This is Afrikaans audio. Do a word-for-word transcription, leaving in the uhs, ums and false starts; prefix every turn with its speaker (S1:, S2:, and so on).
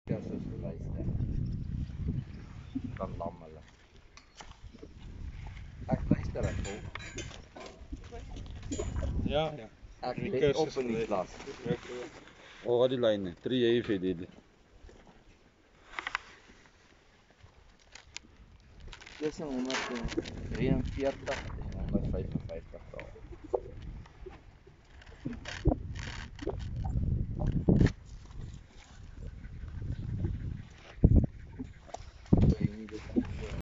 S1: Kursus luister. Dan lammelen. Ek luister ek vol.
S2: Ja, ja.
S1: Ek
S2: Die
S1: let
S2: kursus
S1: op in die
S2: geweest.
S1: klas.
S3: Oh, wat die lijnen. Drie E V D.
S1: Tussen honderd drieënveertig en honderd vyfenvyftig dae.